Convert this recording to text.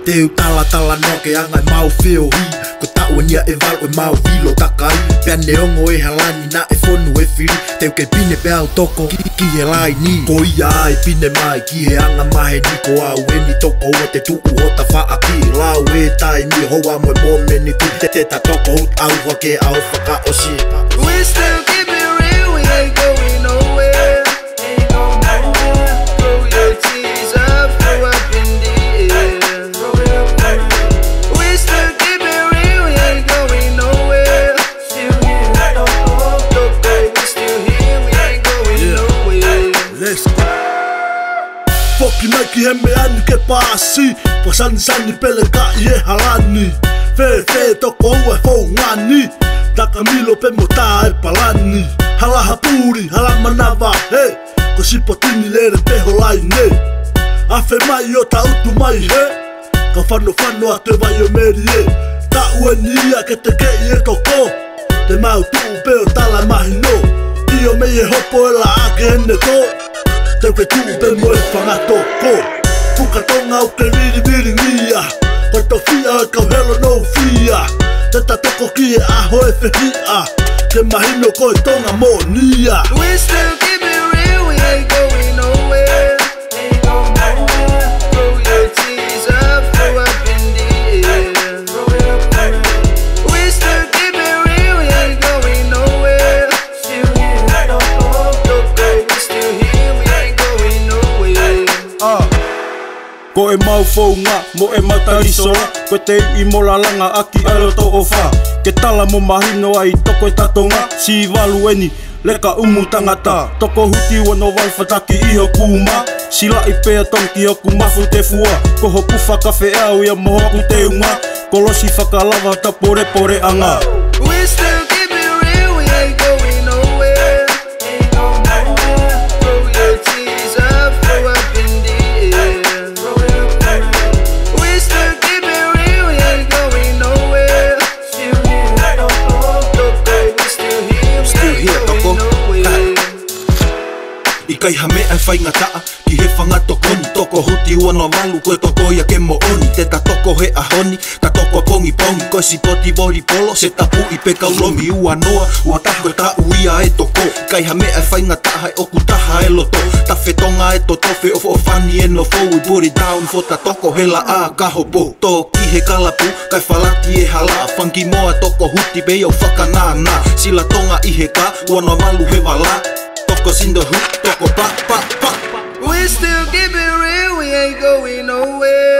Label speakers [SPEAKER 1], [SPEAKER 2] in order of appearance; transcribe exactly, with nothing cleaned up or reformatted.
[SPEAKER 1] Teu tala tala noke angai mau feel hi Ko tau ania e val o mau vilo takai Peane ongo e halani na e fonu e firi Teu ke pine pe au toko ki he lai ni Ko ia ai pine mai ki he anga mahe ni Ko au e ni toko ua te tuu hota wha aki Lau e tai ni hoa moe mome ni tu Te te ta Tokohood au wake au whaka o si
[SPEAKER 2] We still keep it real, we ain't going nowhere Ain't going nowhere Throw your tears up, throw up in the air We still keep it real, we ain't going nowhere Still here, Toko, we still here, we ain't going yeah. nowhere
[SPEAKER 1] Let's go Foki mai ki he me ani ke pāsi Pasani sani pele ka i he halani Fe fe toko ua fou ngani Taka milo pe mo tā e palani Hala hapuri, hala manawa, he Ko sipotini lere te holai ne Afe mai o ta utu mai he Ka whano whano a te vai o meri e Ta ue ni ia ke te kei e toko Te mau tuu pe o tala mahi no I o mei e hopo e la ake hene to Te ke tuu pe mo e whangatoko Puka tonga o ke riri riri ngia Ko to fia e kau helo no fia Te ta toko ki e aho e whihia Ke mahino ko e tonga mo nia
[SPEAKER 2] We still keep it real, we ain't going nowhere Ain't going nowhere Throw your tears up, throw up in the air We still keep it real, we ain't going nowhere Still here, Toko, we still here, we ain't going nowhere
[SPEAKER 3] Ah, ko e mau whaunga, mo e matarisoa Ko te i molalanga aki alo to o wha Ke tala mo mahino ai toko e tatonga Si walu eni, leka umu tangata Tokohood wano walfataki iho kuma Sila i pea tonki hoku mafu te fua Ko hoku whakawhi au ia mo hoku te unga Kolosi whakalawa ta pore pore anga
[SPEAKER 2] We still keep it real, we ain't going nowhere Ain't going nowhere Throw your tears up, throw up in the air We still keep it real, we ain't going nowhere Still here, Toko, we still here, we
[SPEAKER 1] Still here,
[SPEAKER 2] ain't
[SPEAKER 1] Toko.
[SPEAKER 2] going nowhere
[SPEAKER 1] I kai hame ai whaingataa Ki he whangatokoni Tokohood wana malu koe toko ia ke mo oni Te ta toko he ahoni Ta toko pongi pongi Koe si poti vori polo Se tapu i pe kaulomi ua noa Ua tako ta uia e toko Kai hame ai whaingataa e oku taha e loto Ta whetonga e to tofe of o fani e no fo We put it down for ta toko he la a kahopo To ki he kalapu Kai whalati e hala Whangi moa Tokohood be o whakanana Sila tonga i he ka Wana malu he wala Toko's in the hood, toko pa pa pa
[SPEAKER 2] We still keep it real, we ain't going nowhere